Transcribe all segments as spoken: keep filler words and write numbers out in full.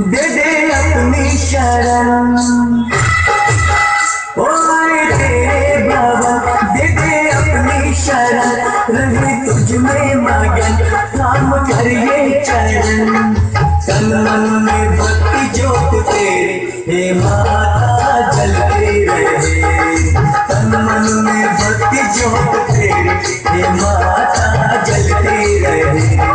दे दे अपनी शरण, ओए तेरे बाबा दे दे अपनी शरण, रहे तुझ में मगन थाम कर ये चरण। तन मन में भक्ति ज्योत तेरी हे माता जलते रहे, तन मन में भक्ति ज्योत तेरी हे माता जलते रहे।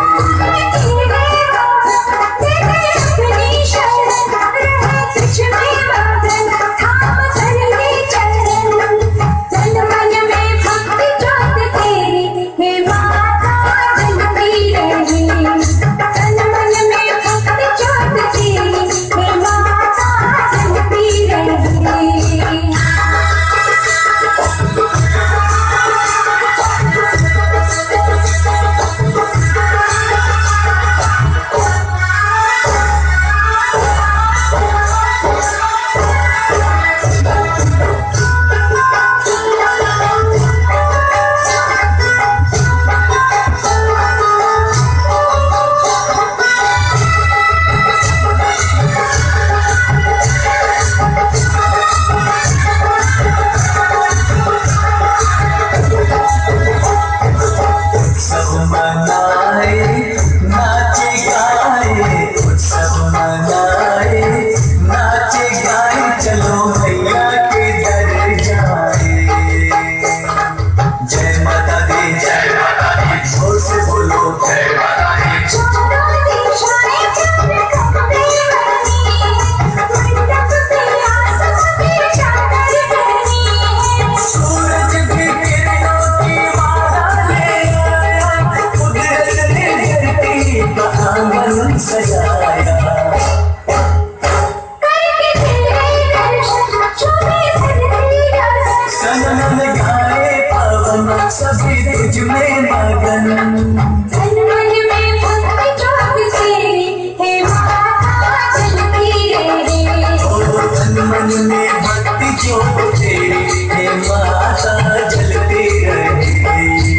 सभी तुझ में मगन, तन मन में भक्ति ज्योत तेरी हे माता जलती रहे, ओ तन मन में भक्ति ज्योत तेरी हे माता जलती रहे।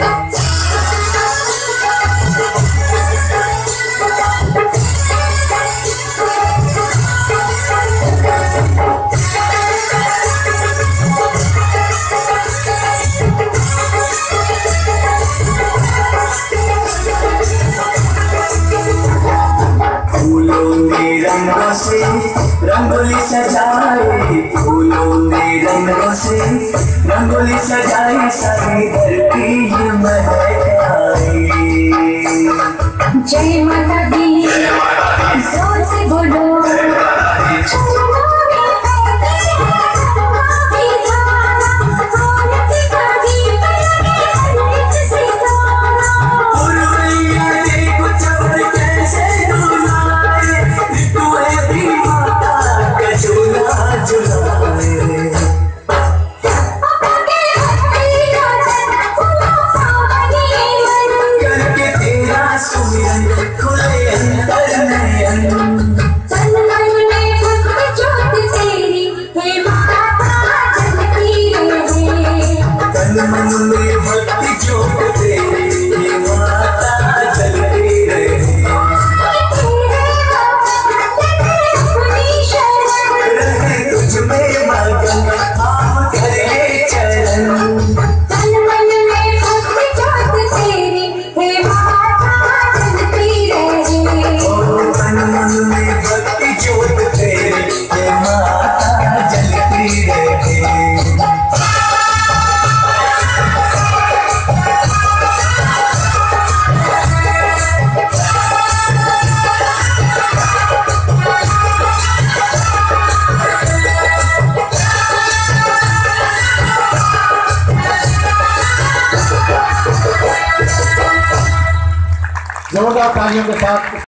रंगों से रंगोली सजाए, फूलों में रंगों से रंगोली सजाए, सारी धरती ये महकाए। जय माता दी जोर से बोलो, मन में भक्ति ज्योत तेरी हे माता जलती रहे, रहे तुझ में मगन थाम कर ये चरण। तन मन में भक्ति ज्योत तेरी हे माता जलती रहे, ओ तन मन में भक्ति ज्योत तेरी हे माता जलती रहे। जोरदार तालियों के साथ